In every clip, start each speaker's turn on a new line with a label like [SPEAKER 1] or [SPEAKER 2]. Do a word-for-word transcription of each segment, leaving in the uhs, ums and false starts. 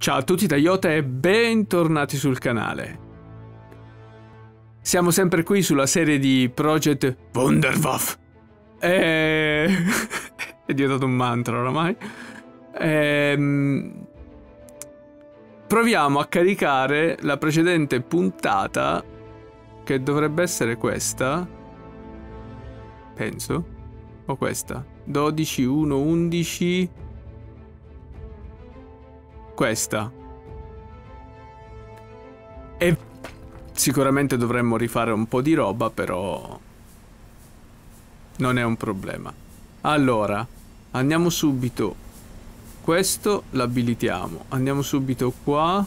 [SPEAKER 1] Ciao a tutti da Iota e bentornati sul canale. Siamo sempre qui sulla serie di Project Wunderwaffe. E... è diventato un mantra oramai. E... proviamo a caricare la precedente puntata, che dovrebbe essere questa. Penso. O questa. dodici, uno, undici... Questa. E sicuramente dovremmo rifare un po' di roba, però non è un problema. Allora, andiamo subito. Questo l'abilitiamo. Andiamo subito qua.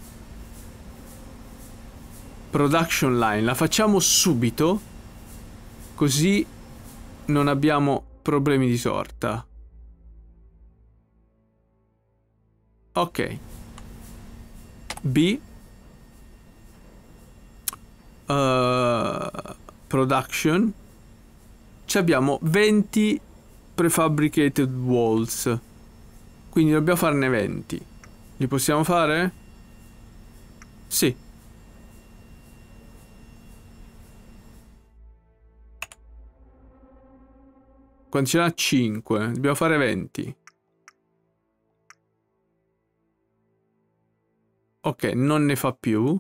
[SPEAKER 1] Production line. La facciamo subito, così non abbiamo problemi di sorta. Ok. B. Uh, production. Ci abbiamo venti prefabricated walls. Quindi dobbiamo farne venti. Li possiamo fare? Sì. Quanti ce n'ha? cinque. Dobbiamo fare venti. Ok, non ne fa più.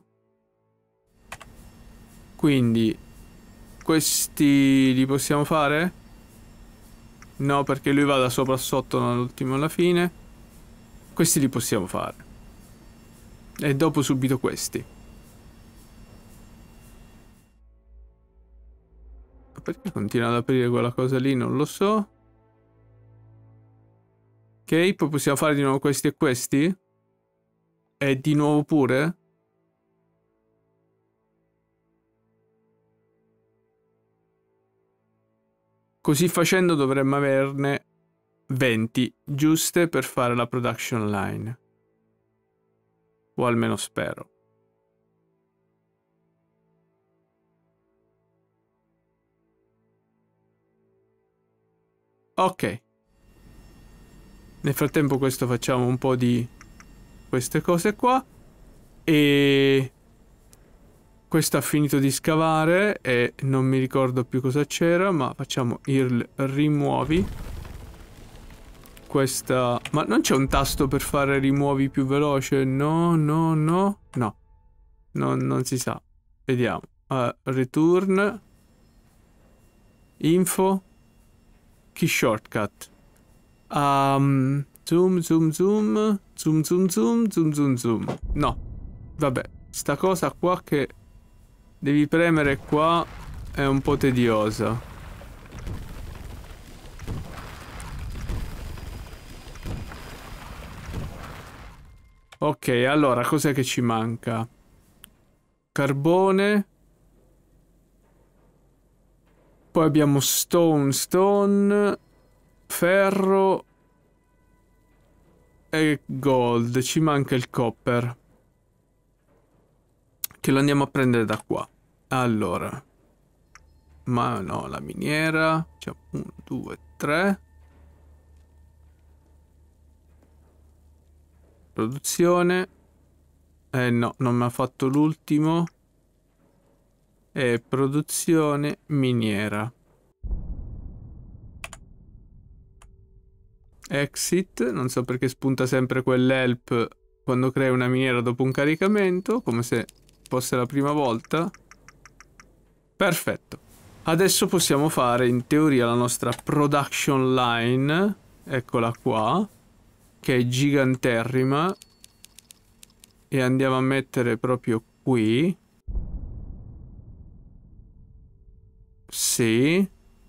[SPEAKER 1] Quindi questi li possiamo fare? No, perché lui va da sopra a sotto, dall'ultimo alla fine. Questi li possiamo fare. E dopo subito questi. Perché continua ad aprire quella cosa lì? Non lo so. Ok, poi possiamo fare di nuovo questi e questi? E di nuovo pure? Così facendo dovremmo averne venti giuste per fare la production line. O almeno spero. Ok. Nel frattempo questo facciamo un po' di queste cose qua. E questo ha finito di scavare e non mi ricordo più cosa c'era, ma facciamo il rimuovi. Questa... ma non c'è un tasto per fare rimuovi più veloce? No, no, no, no. No, non si sa. Vediamo. Uh, return. Info. Key shortcut. Um, zoom, zoom, zoom. Zoom, zoom, zoom, zoom, zoom, zoom. No. Vabbè. Sta cosa qua che devi premere qua è un po' tediosa. Ok, allora, cos'è che ci manca? Carbone. Poi abbiamo stone, stone, ferro e gold. Ci manca il copper, che lo andiamo a prendere da qua. Allora. Ma no, la miniera. C'è uno, due, tre. Produzione. Eh no, non mi ha fatto l'ultimo. E produzione miniera. Exit. Non so perché spunta sempre quell'help quando crei una miniera dopo un caricamento, come se fosse la prima volta. Perfetto. Adesso possiamo fare in teoria la nostra production line. Eccola qua, che è giganterrima. E andiamo a mettere proprio qui. Sì.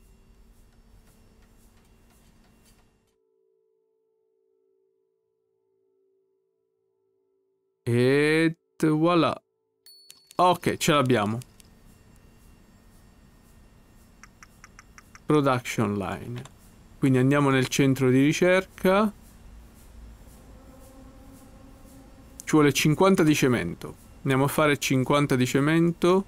[SPEAKER 1] E voilà. Ok, ce l'abbiamo. Production line. Quindi andiamo nel centro di ricerca. Ci vuole cinquanta di cemento. Andiamo a fare cinquanta di cemento.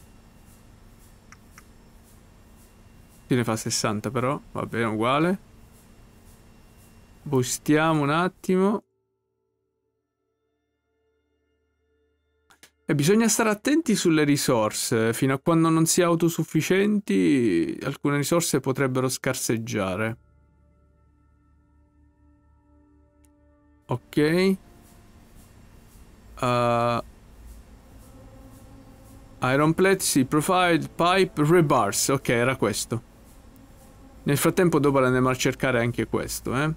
[SPEAKER 1] Ce ne fa sessanta però. Va bene, uguale. Boostiamo un attimo. E bisogna stare attenti sulle risorse, fino a quando non si è autosufficienti alcune risorse potrebbero scarseggiare. Ok. Uh, Iron plate, sì, profile, pipe, rebars. Ok, era questo. Nel frattempo dopo andremo a cercare anche questo, eh.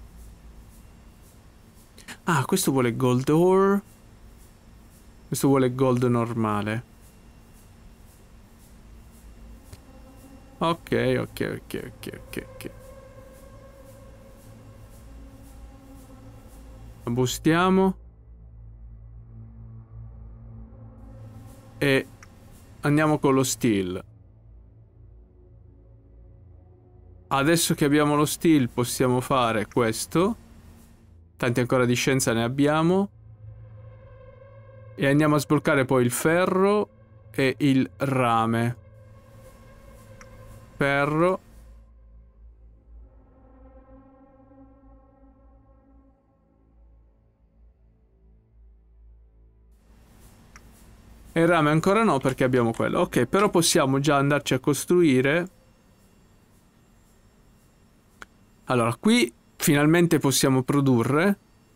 [SPEAKER 1] Ah, questo vuole gold ore. Questo vuole gold normale. Ok, ok, ok, ok, ok, ok. Boostiamo. E andiamo con lo steel. Adesso che abbiamo lo steel possiamo fare questo. Tanti ancora di scienza ne abbiamo. E andiamo a sbloccare poi il ferro e il rame. Ferro. E il rame ancora no perché abbiamo quello. Ok, però possiamo già andarci a costruire. Allora, qui finalmente possiamo produrre.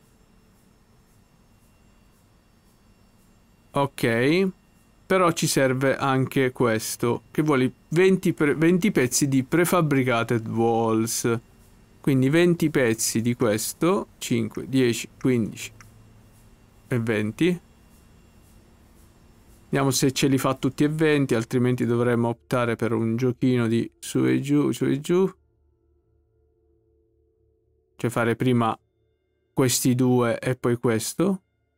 [SPEAKER 1] Ok. Però ci serve anche questo, che vuole venti, venti pezzi di prefabbricated walls. Quindi venti pezzi di questo. cinque, dieci, quindici e venti. Vediamo se ce li fa tutti e venti, altrimenti dovremmo optare per un giochino di su e giù, su e giù. Cioè fare prima questi due e poi questo.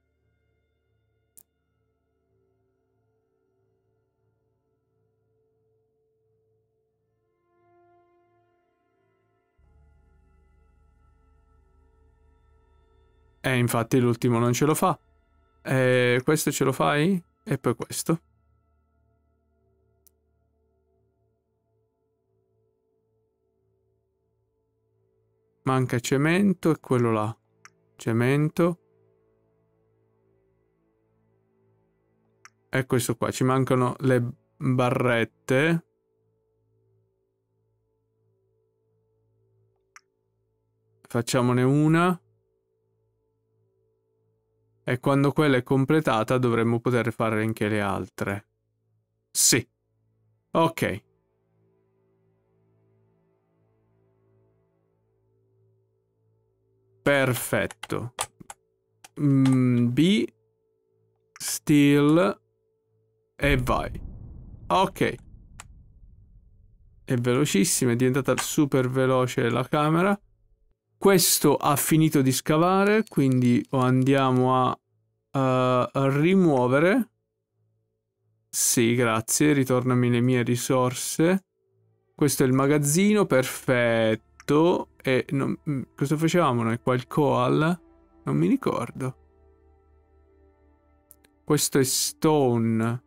[SPEAKER 1] E infatti l'ultimo non ce lo fa. E questo ce lo fai? E poi questo. Manca cemento e quello là. Cemento. E questo qua. Ci mancano le barrette. Facciamone una. E quando quella è completata dovremmo poter fare anche le altre. Sì. Ok. Perfetto. Mm, B. Steel. E vai. Ok. È velocissima, è diventata super veloce la camera. Questo ha finito di scavare, quindi andiamo a, uh, a rimuovere. Sì, grazie, ritornami le mie risorse. Questo è il magazzino, perfetto. E non, cosa facevamo noi qua? Il coal? Non mi ricordo. Questo è stone,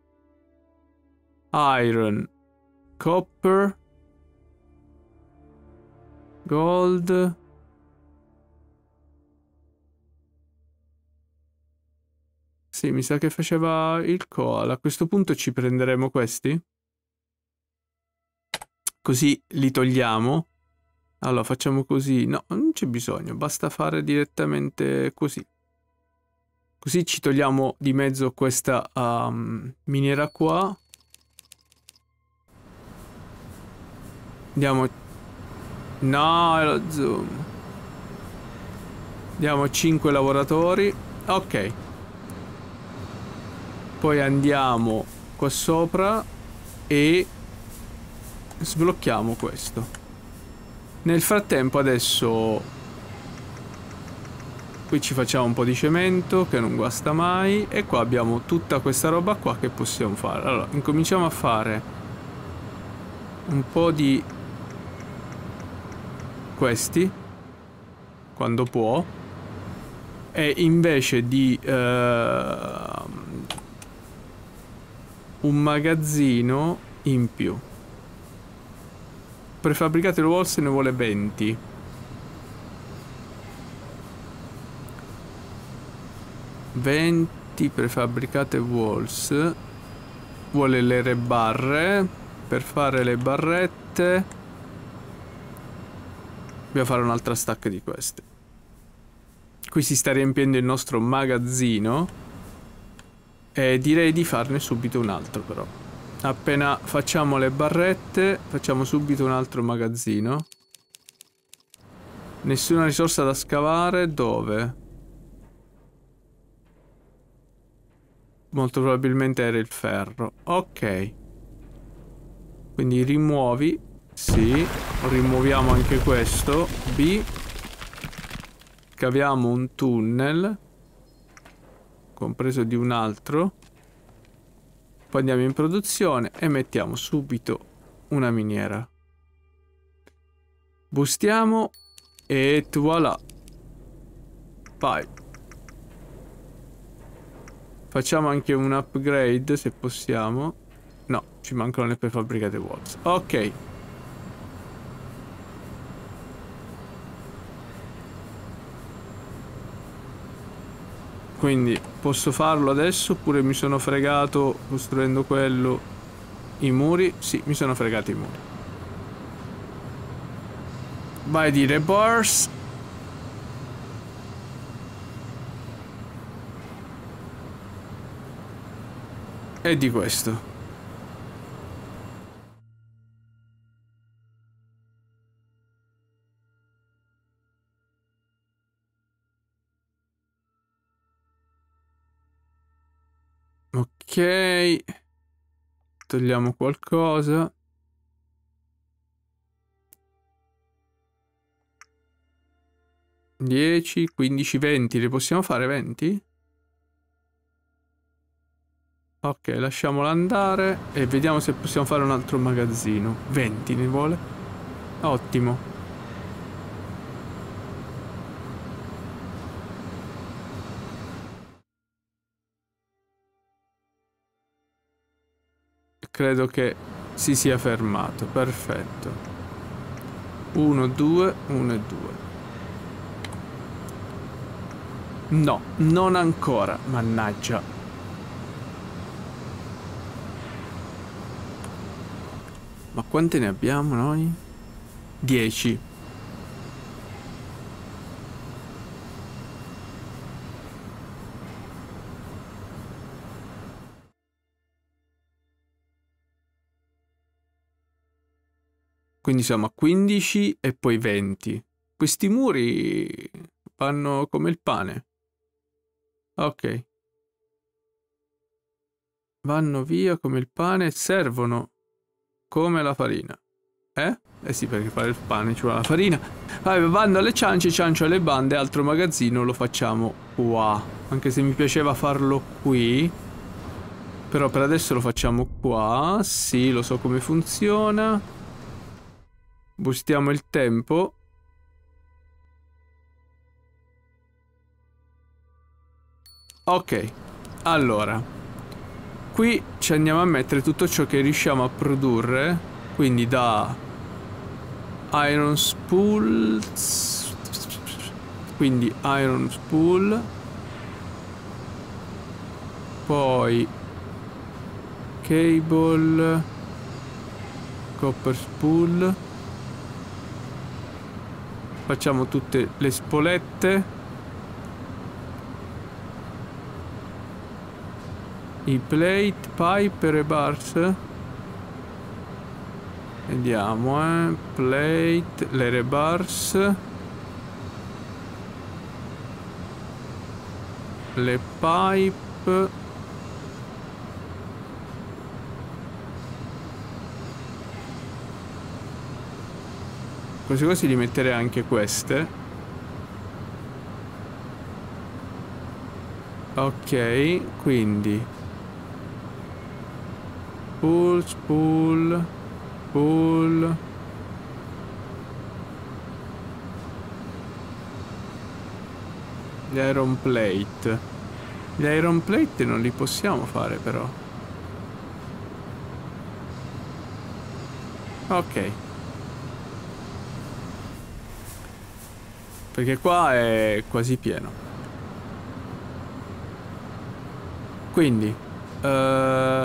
[SPEAKER 1] iron, copper, gold. Sì, mi sa che faceva il coal. A questo punto ci prenderemo questi. Così li togliamo. Allora, facciamo così. No, non c'è bisogno. Basta fare direttamente così. Così ci togliamo di mezzo questa um, miniera qua. Andiamo. No, è lo zoom. Diamo cinque lavoratori. Ok. Poi andiamo qua sopra e sblocchiamo questo. Nel frattempo adesso qui ci facciamo un po' di cemento che non guasta mai. E qua abbiamo tutta questa roba qua che possiamo fare. Allora, incominciamo a fare un po' di questi quando può. E invece di uh, un magazzino in più. Prefabbricate walls ne vuole venti. venti T prefabbricate walls. Vuole le rebarre. Per fare le barrette dobbiamo fare un'altra stack di queste. Qui si sta riempiendo il nostro magazzino e direi di farne subito un altro, però appena facciamo le barrette facciamo subito un altro magazzino. Nessuna risorsa da scavare. Dove? Molto probabilmente era il ferro. Ok, quindi rimuovi. Sì, rimuoviamo anche questo. B. Caviamo un tunnel compreso di un altro. Poi andiamo in produzione e mettiamo subito una miniera. Bustiamo e voilà. Vai. Facciamo anche un upgrade se possiamo. No, ci mancano le prefabbricate walls. Ok. Quindi posso farlo adesso oppure mi sono fregato costruendo quello, i muri? Sì, mi sono fregato i muri. Vai di rebars. E di questo. Ok. Togliamo qualcosa. dieci, quindici, venti. Le possiamo fare venti? Ok, lasciamolo andare e vediamo se possiamo fare un altro magazzino. venti ne vuole? Ottimo. Credo che si sia fermato. Perfetto. uno, due, uno e due. No, non ancora. Mannaggia. Ma quante ne abbiamo noi? dieci. Quindi siamo a quindici e poi venti. Questi muri vanno come il pane. Ok. Vanno via come il pane e servono come la farina. Eh? Eh sì, perché fare il pane ci vuole la farina. Vabbè, vanno alle ciance, ciancio alle bande, altro magazzino lo facciamo qua. Anche se mi piaceva farlo qui. Però per adesso lo facciamo qua. Sì, lo so come funziona. Bustiamo il tempo. Ok, allora qui ci andiamo a mettere tutto ciò che riusciamo a produrre. Quindi da iron spool, quindi iron spool, poi cable, copper spool. Facciamo tutte le spolette, i plate, pipe e rebars. Vediamo, eh. Plate, le rebars, le pipe, così così li metterei anche queste. Ok, quindi pull, spool, pull. Gli iron plate. Gli iron plate non li possiamo fare però. Ok. Perché qua è quasi pieno. Quindi uh...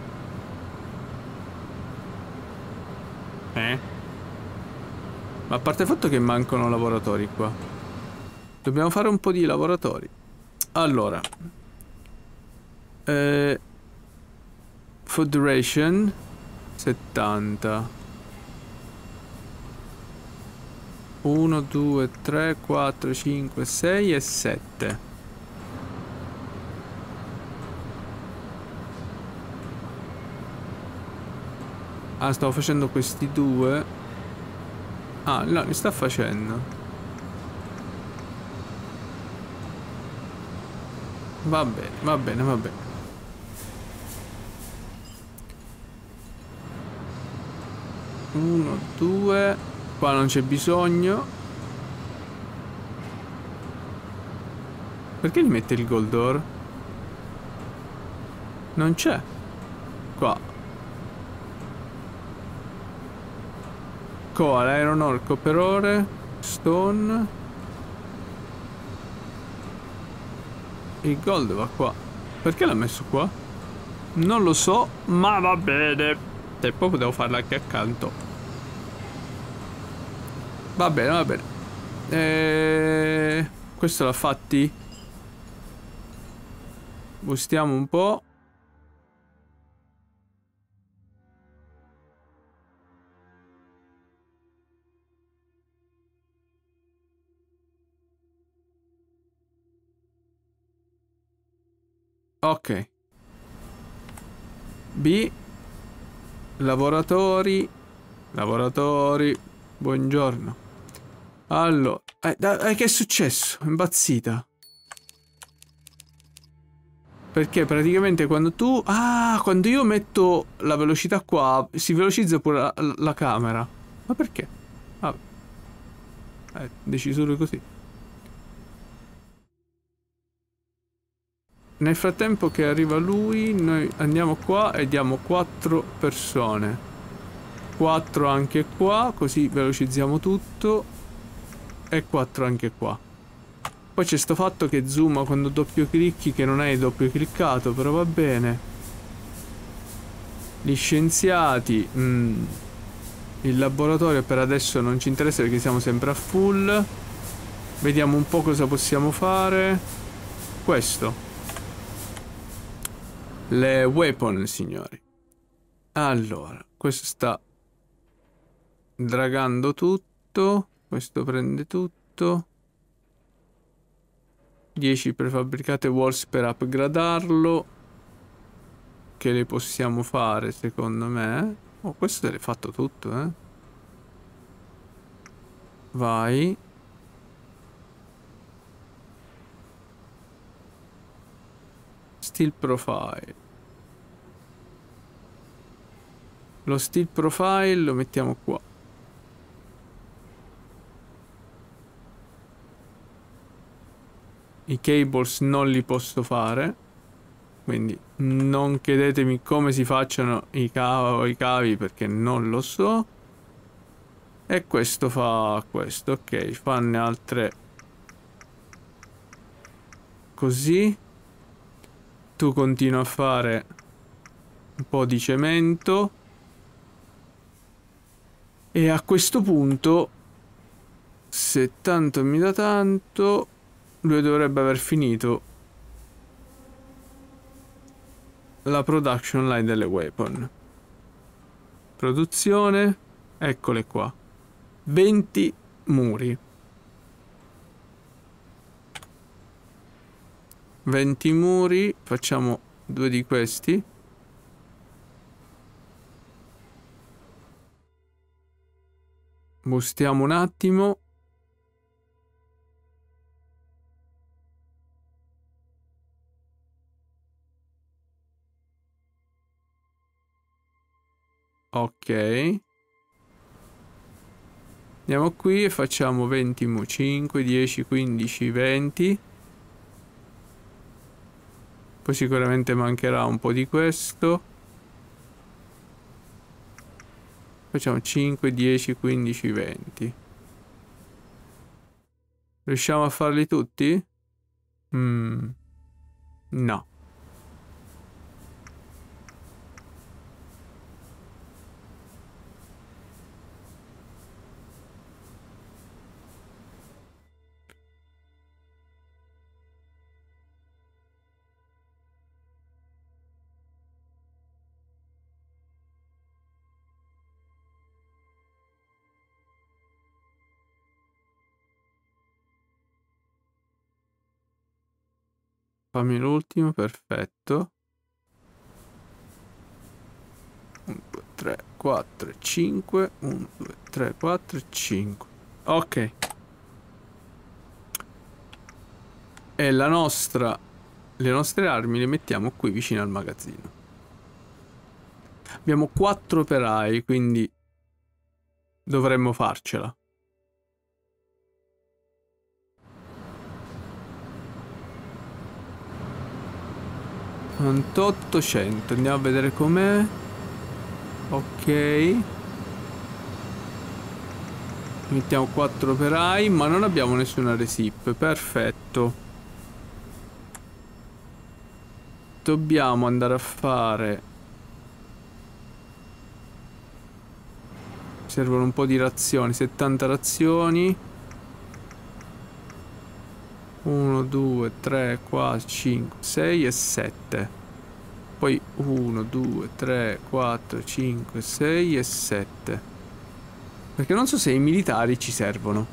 [SPEAKER 1] Eh? Ma a parte il fatto che mancano lavoratori qua, dobbiamo fare un po' di lavoratori. Allora, eh, food ration settanta. uno, due, tre, quattro, cinque, sei e sette. Ah, stavo facendo questi due. Ah, no, li sta facendo. Va bene, va bene, va bene. Uno, due. Qua non c'è bisogno. Perché li mette il gold ore? Non c'è. Qua. Coal, iron ore, copper ore, stone. Il gold va qua. Perché l'ha messo qua? Non lo so, ma va bene. E poi potevo farla anche accanto. Va bene, va bene. E... questo l'ha fatti? Bustiamo un po'. Ok. B. Lavoratori. Lavoratori. Buongiorno. Allora. Eh, eh, che è successo? È impazzita. Perché praticamente quando tu... Ah, quando io metto la velocità qua, si velocizza pure la, la camera. Ma perché? Ah, è deciso lui così. Nel frattempo che arriva lui, noi andiamo qua e diamo quattro persone. quattro anche qua, così velocizziamo tutto. E quattro anche qua. Poi c'è sto fatto che zooma quando doppio clicchi, che non hai doppio cliccato, però va bene. Gli scienziati. Mm, il laboratorio per adesso non ci interessa perché siamo sempre a full. Vediamo un po' cosa possiamo fare. Questo. Le weapon, signori. Allora, questo sta dragando tutto. Questo prende tutto. dieci prefabbricate walls per upgradarlo. Che le possiamo fare, secondo me. Oh, questo te l'hai fatto tutto, eh. Vai. Steel profile. Lo steel profile lo mettiamo qua. I cables non li posso fare. Quindi non chiedetemi come si facciano i, cav i cavi perché non lo so. E questo fa questo. Ok, fanne altre. Così. Tu continui a fare un po' di cemento. E a questo punto, se tanto mi dà tanto, lui dovrebbe aver finito la production line delle weapon. Produzione, eccole qua. venti muri. venti muri, facciamo due di questi. Bustiamo un attimo. Ok. Andiamo qui e facciamo venti mu. cinque, dieci, quindici, venti. Poi sicuramente mancherà un po' di questo. Facciamo cinque, dieci, quindici, venti. Riusciamo a farli tutti? Mm. No. Fammi l'ultimo, perfetto. uno, due, tre, quattro, cinque. uno, due, tre, quattro, cinque. Ok. E la nostra... Le nostre armi le mettiamo qui vicino al magazzino. Abbiamo quattro operai, quindi dovremmo farcela. ottocento, andiamo a vedere com'è. Ok. Mettiamo quattro operai, ma non abbiamo nessuna resip. Perfetto. Dobbiamo andare a fare... Servono un po' di razioni, settanta razioni. uno, due, tre, quattro, cinque, sei e sette. Poi uno, due, tre, quattro, cinque, sei e sette. Perché non so se i militari ci servono.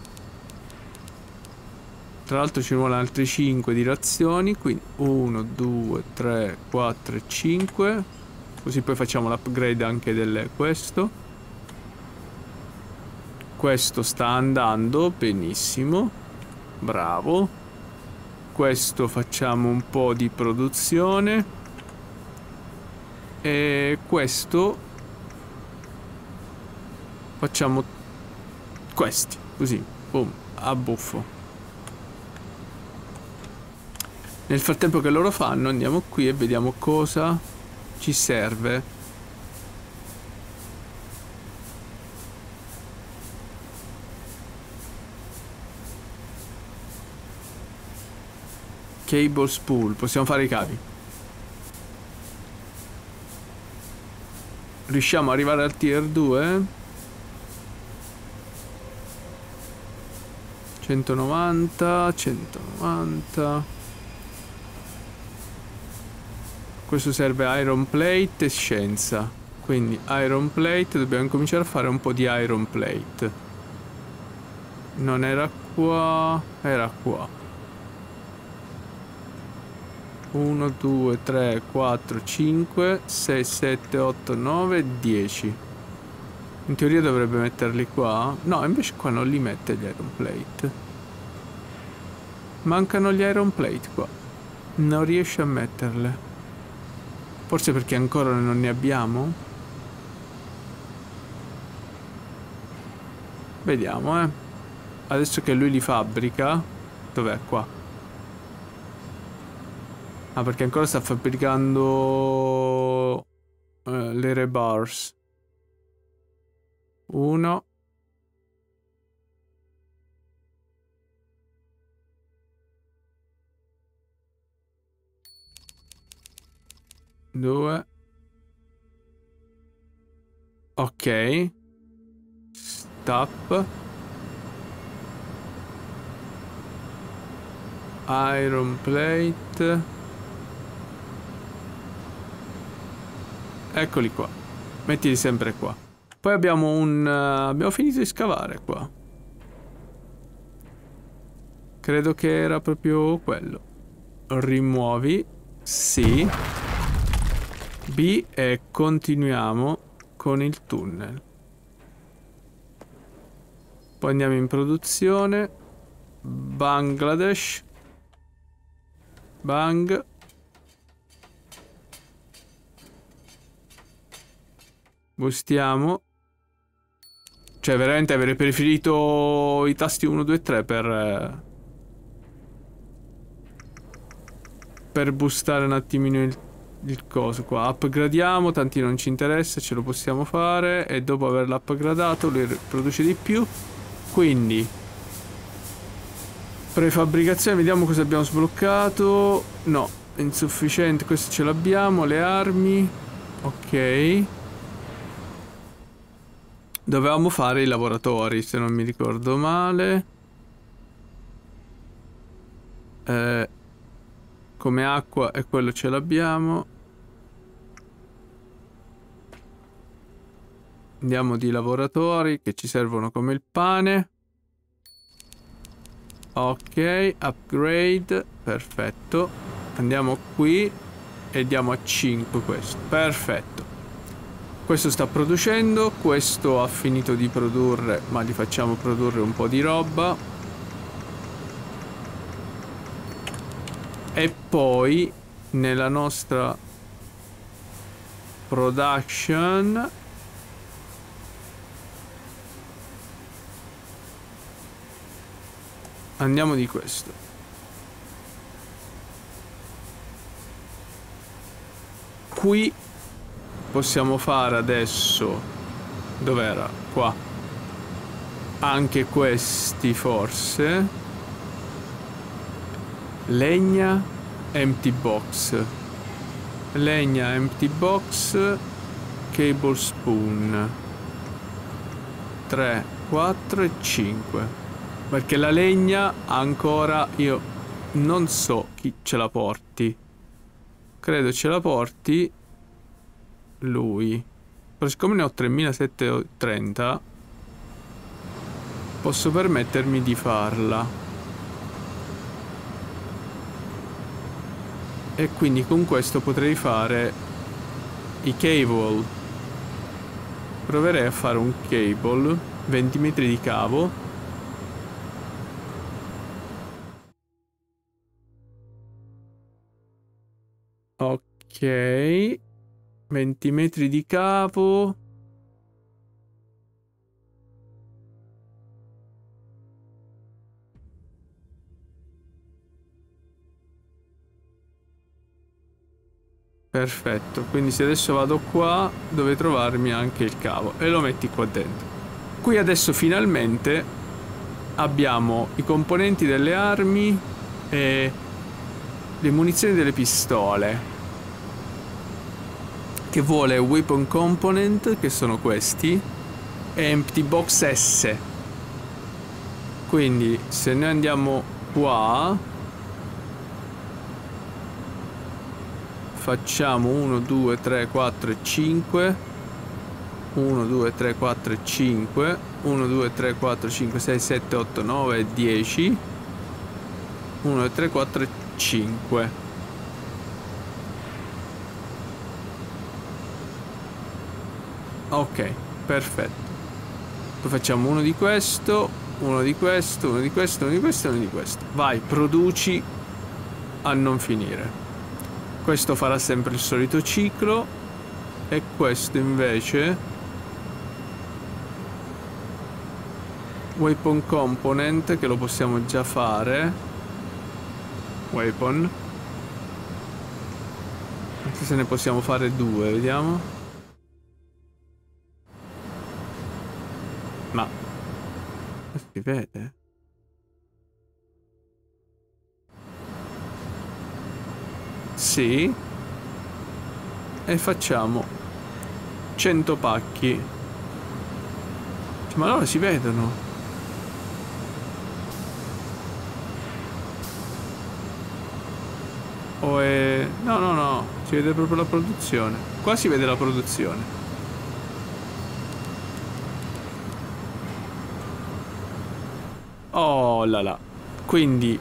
[SPEAKER 1] Tra l'altro ci vuole altri cinque di razioni. Quindi uno, due, tre, quattro, cinque. Così poi facciamo l'upgrade anche del questo. Questo sta andando benissimo. Bravo. Questo facciamo un po' di produzione. E questo facciamo questi, così, boom, a buffo. Nel frattempo che loro fanno, andiamo qui e vediamo cosa ci serve. Cable spool, possiamo fare i cavi. Riusciamo ad arrivare al tier due? centonovanta, centonovanta. Questo serve iron plate e scienza. Quindi iron plate, dobbiamo incominciare a fare un po' di iron plate. Non era qua, era qua. uno, due, tre, quattro, cinque, sei, sette, otto, nove, dieci. In teoria dovrebbe metterli qua. No, invece qua non li mette gli iron plate. Mancano gli iron plate qua. Non riesce a metterle. Forse perché ancora non ne abbiamo? Vediamo, eh. Adesso che lui li fabbrica. Dov'è? Qua. Ah, perché ancora sta fabbricando uh, le rebars. Uno. Due. Ok. Stop. Iron plate. Eccoli qua. Mettili sempre qua. Poi abbiamo un... Uh, abbiamo finito di scavare qua. Credo che era proprio quello. Rimuovi. Sì. B e continuiamo con il tunnel. Poi andiamo in produzione. Bangladesh. Bang. Bustiamo. Cioè veramente avrei preferito i tasti uno, due, tre per per boostare un attimino il, il coso qua. Upgradiamo, tanti non ci interessa, ce lo possiamo fare. E dopo averlo upgradato lui produce di più. Quindi prefabbricazione, vediamo cosa abbiamo sbloccato. No, è insufficiente, questo ce l'abbiamo. Le armi. Ok. Dovevamo fare i lavoratori, se non mi ricordo male. Eh, come acqua e quello ce l'abbiamo. Andiamo di lavoratori che ci servono come il pane. Ok, upgrade, perfetto. Andiamo qui e diamo a cinque questo. Perfetto. Questo sta producendo, questo ha finito di produrre, ma gli facciamo produrre un po' di roba. E poi nella nostra production andiamo di questo. Qui possiamo fare adesso, dov'era? Qua. Anche questi forse. Legna, empty box. Legna, empty box, cable spoon. tre, quattro e cinque. Perché la legna ancora io non so chi ce la porti. Credo ce la porti lui. Però siccome ne ho tremilasettecentotrenta posso permettermi di farla. E quindi con questo potrei fare i cable. Proverei a fare un cable venti metri di cavo. Ok, venti metri di cavo. Perfetto, quindi se adesso vado qua dove trovarmi anche il cavo e lo metti qua dentro. Qui adesso finalmente abbiamo i componenti delle armi e le munizioni delle pistole, che vuole weapon component, che sono questi, e empty box S. Quindi se noi andiamo qua facciamo uno, due, tre, quattro e cinque, uno, due, tre, quattro e cinque, uno, due, tre, quattro, cinque, sei, sette, otto, nove e dieci, uno, due, tre, quattro e cinque. Ok, perfetto. Poi facciamo uno di questo, uno di questo, uno di questo, uno di questo e uno di questo. Vai, produci a non finire. Questo farà sempre il solito ciclo e questo invece weapon component, che lo possiamo già fare. Weapon. Anche se ne possiamo fare due, vediamo. Ma si vede? Sì. E facciamo cento pacchi. Ma allora si vedono. O è... No, no, no. Si vede proprio la produzione. Qua si vede la produzione. Oh là là. Quindi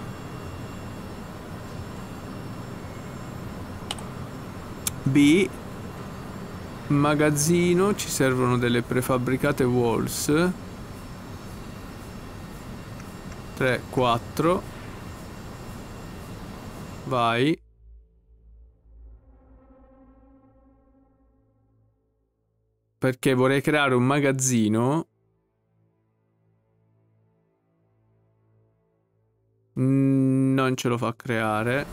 [SPEAKER 1] B, magazzino, ci servono delle prefabbricate walls. tre, quattro. Vai. Perché vorrei creare un magazzino. Non ce lo fa creare.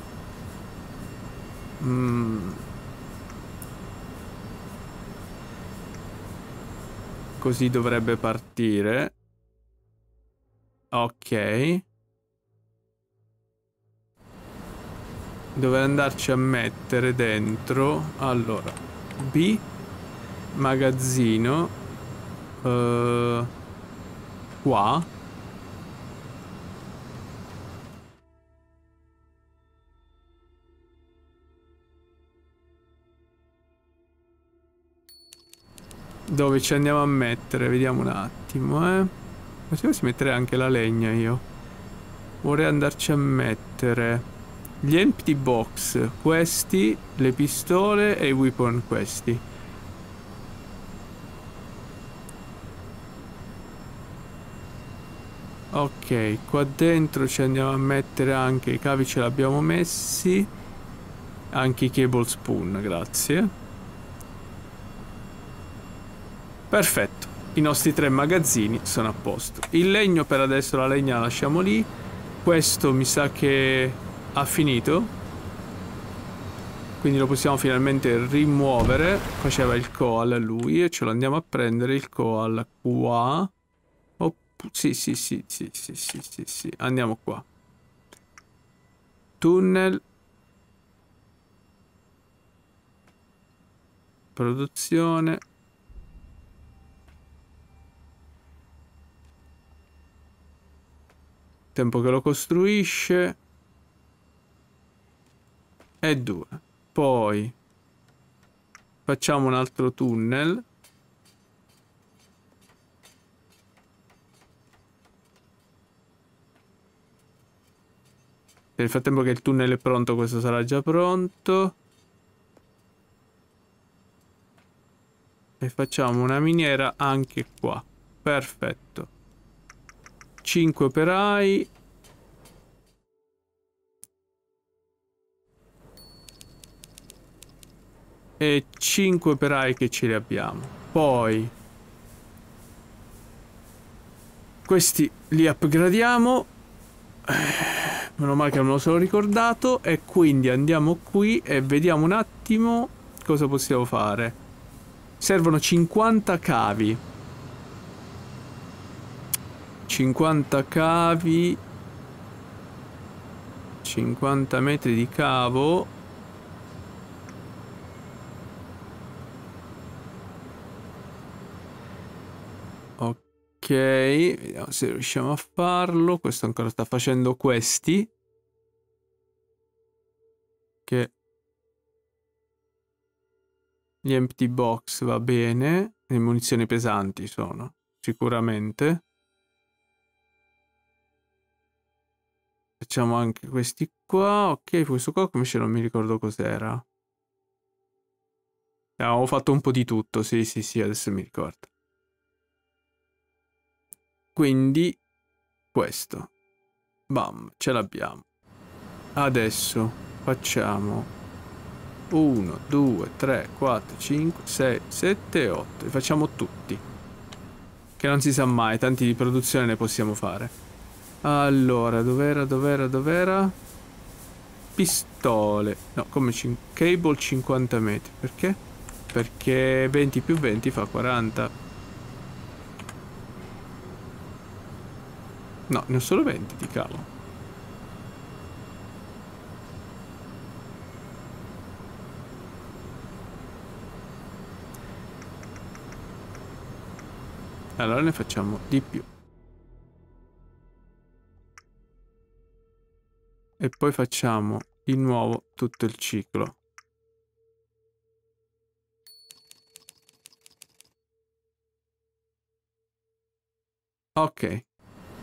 [SPEAKER 1] Mm. Così dovrebbe partire. Ok. Dove andarci a mettere dentro. Allora, B, magazzino, uh, qua. Dove ci andiamo a mettere? Vediamo un attimo, eh. Così si mettere anche la legna io. Vorrei andarci a mettere Gli empty box, questi, le pistole e i weapon questi. Ok, qua dentro ci andiamo a mettere anche i cavi, ce l'abbiamo messi. Anche i cable spoon, grazie. Perfetto, i nostri tre magazzini sono a posto. Il legno per adesso, la legna la lasciamo lì. Questo mi sa che ha finito, quindi lo possiamo finalmente rimuovere. Faceva il coal lui e ce lo andiamo a prendere il coal qua. Oh, sì, sì, sì, sì, sì, sì, sì, sì. Andiamo qua. Tunnel. Produzione. Tempo che lo costruisce. E due. Poi facciamo un altro tunnel. Nel frattempo che il tunnel è pronto, questo sarà già pronto. E facciamo una miniera anche qua. Perfetto. cinque operai. E cinque operai che ce li abbiamo. Poi questi li upgradiamo. Meno male che non me lo sono ricordato. E quindi andiamo qui e vediamo un attimo cosa possiamo fare. Servono cinquanta cavi. cinquanta cavi. cinquanta metri di cavo. Ok, vediamo se riusciamo a farlo. Questo ancora sta facendo questi. Che gli empty box va bene. Le munizioni pesanti sono, sicuramente. Facciamo anche questi qua. Ok, questo qua come ce non mi ricordo cos'era. Avevo fatto un po' di tutto, sì, sì, sì, adesso mi ricordo. Quindi questo. Bam, ce l'abbiamo. Adesso facciamo uno, due, tre, quattro, cinque, sei, sette, otto. Li facciamo tutti. Che non si sa mai, tanti di produzione ne possiamo fare. Allora, dov'era, dov'era, dov'era? Pistole. No, come cin- cable cinquanta metri. Perché? Perché venti più venti fa quaranta. No, ne ho solo venti di cavo. Allora ne facciamo di più. E poi facciamo di nuovo tutto il ciclo. Ok.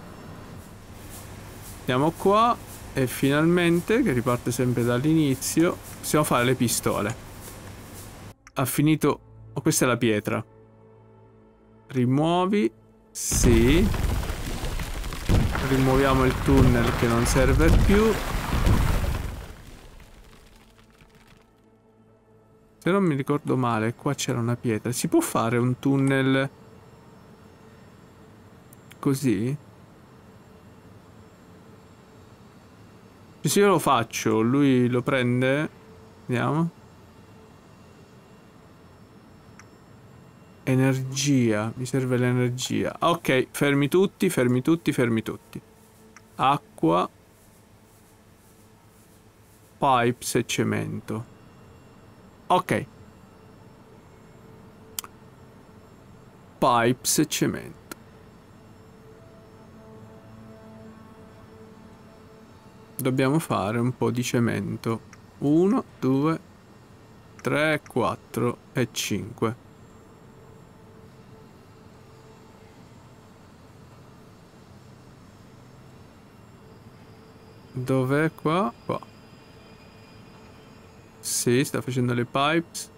[SPEAKER 1] Andiamo qua e finalmente, che riparte sempre dall'inizio, possiamo fare le pistole. Ha finito... Oh, questa è la pietra. Rimuovi. Sì. Rimuoviamo il tunnel che non serve più. Se non mi ricordo male, qua c'era una pietra. Si può fare un tunnel così? Se io lo faccio, lui lo prende? Vediamo. Energia, mi serve l'energia. Ok, fermi tutti, fermi tutti, fermi tutti. Acqua. Pipes e cemento. Ok. Pipes e cemento. Dobbiamo fare un po' di cemento. uno, due, tre, quattro e cinque. Dov'è qua? Qua. Sì, sta facendo le pipes.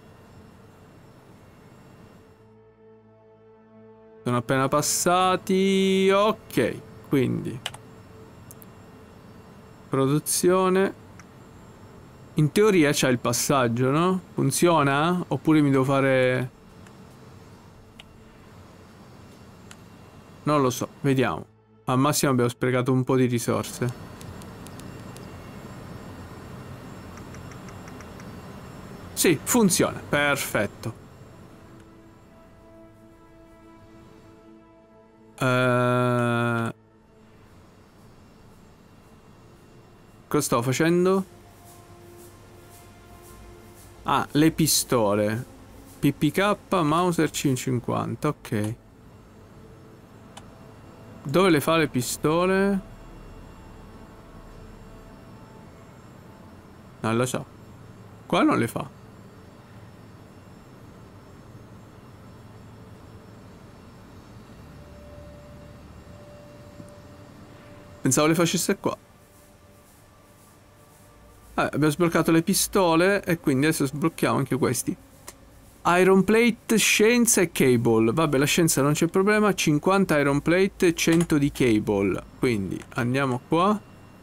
[SPEAKER 1] Sono appena passati. Ok, quindi produzione. In teoria c'è il passaggio, no? Funziona? Oppure mi devo fare... Non lo so, vediamo. Al massimo abbiamo sprecato un po' di risorse. Sì, funziona. Perfetto. Uh... Cosa stavo facendo? Ah, le pistole. P P K, Mauser C cinquanta, ok. Dove le fa le pistole? Non lo so. Qua non le fa. Pensavo le facesse qua. Eh, abbiamo sbloccato le pistole e quindi adesso sblocchiamo anche questi. Iron plate, scienza e cable. Vabbè, la scienza non c'è problema. cinquanta iron plate, cento di cable. Quindi andiamo qua.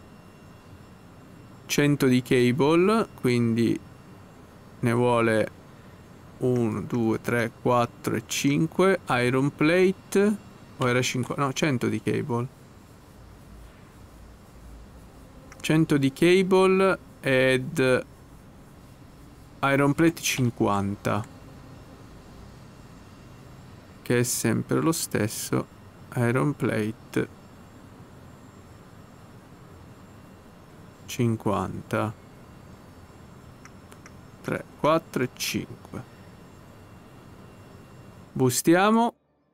[SPEAKER 1] cento di cable. Quindi ne vuole uno, due, tre, quattro e cinque. Iron plate. O era cinquanta? No, cento di cable. cento di cable ed iron plate cinquanta, che è sempre lo stesso. Iron plate cinquanta, tre, quattro e cinque. Boostiamo.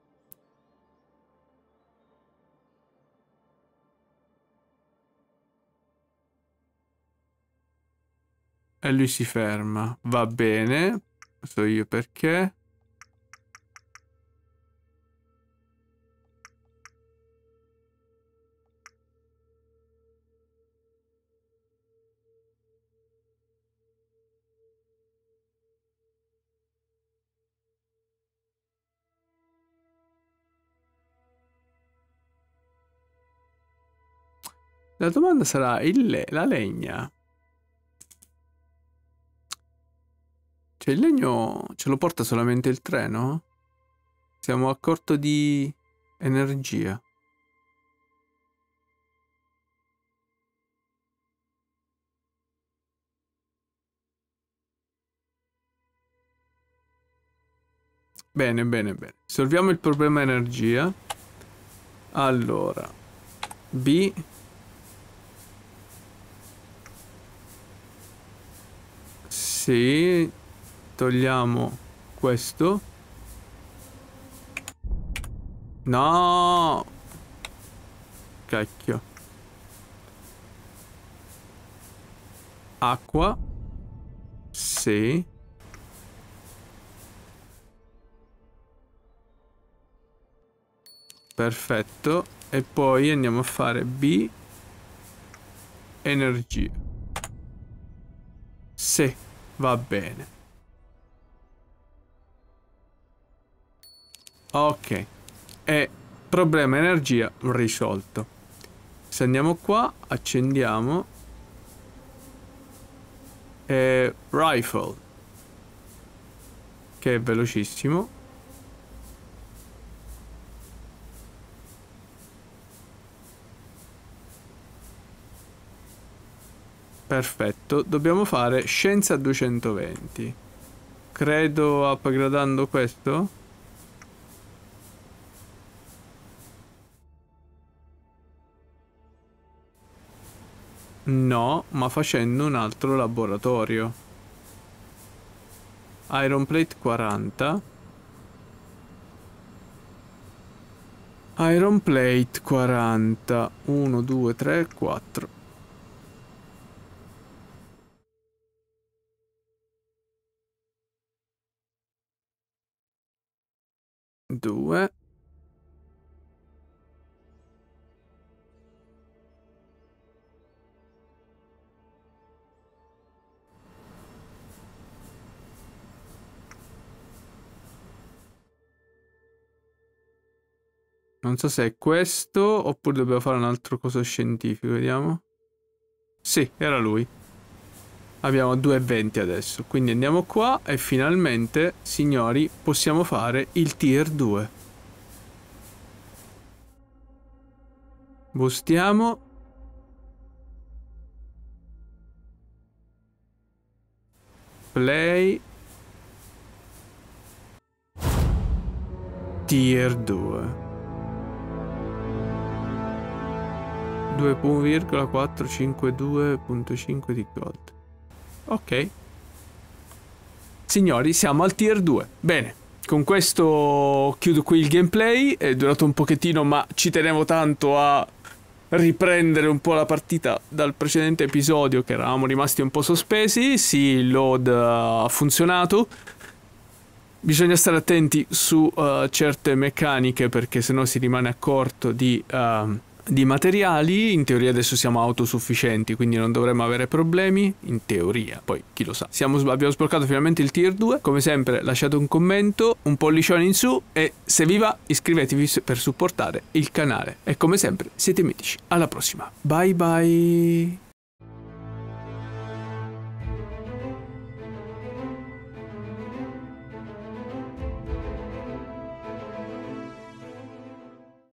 [SPEAKER 1] E lui si ferma. Va bene. So io perché. La domanda sarà il le la legna. Cioè il legno ce lo porta solamente il treno? Siamo a corto di energia. Bene, bene, bene. Risolviamo il problema energia. Allora, B. Sì, togliamo questo. No! Cacchio. Acqua. Sì. Perfetto. E poi andiamo a fare B. Energia. Sì, va bene. Ok. E problema energia risolto. Se andiamo qua, accendiamo. E rifle. Che è velocissimo. Perfetto, dobbiamo fare scienza duecentoventi. Credo upgradando questo. No, ma facendo un altro laboratorio. Iron plate quaranta. Iron plate quaranta. uno, due, tre, quattro. due. Non so se è questo oppure dobbiamo fare un altro coso scientifico, vediamo. Sì, era lui. Abbiamo due e venti adesso, quindi andiamo qua e finalmente, signori, possiamo fare il tier due. Bustiamo. Play. Tier due. due virgola quattrocentocinquantadue punto cinque di gold. Ok. Signori, siamo al tier due. Bene, con questo chiudo qui il gameplay. È durato un pochettino, ma ci tenevo tanto a riprendere un po' la partita dal precedente episodio, che eravamo rimasti un po' sospesi. Sì, il load ha funzionato. Bisogna stare attenti su uh, certe meccaniche, perché sennò si rimane a corto di, uh, di materiali. In teoria adesso siamo autosufficienti, quindi non dovremmo avere problemi. In teoria, poi chi lo sa. Siamo, abbiamo sbloccato finalmente il tier due. Come sempre lasciate un commento, un pollicione in su e se vi va iscrivetevi per supportare il canale. E come sempre siete mitici. Alla prossima. Bye bye.